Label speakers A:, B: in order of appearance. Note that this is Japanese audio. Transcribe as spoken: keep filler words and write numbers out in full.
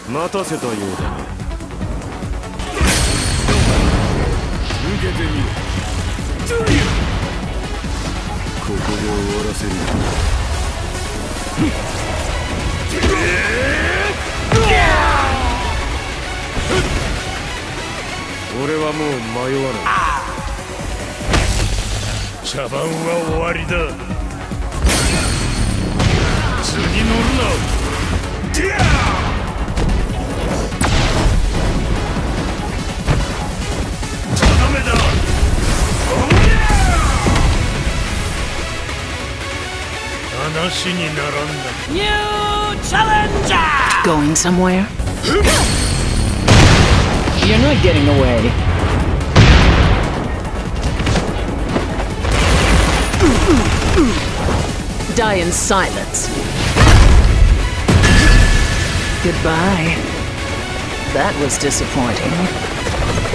A: 待たせたようだな。受けてみろ。ここで終わらせる。俺はもう迷わない。茶番は終わりだ。図に乗るな。とどめだ。話にならんな。New challenger!
B: Going somewhere? You're not getting away. Die in silence. Goodbye. That was disappointing.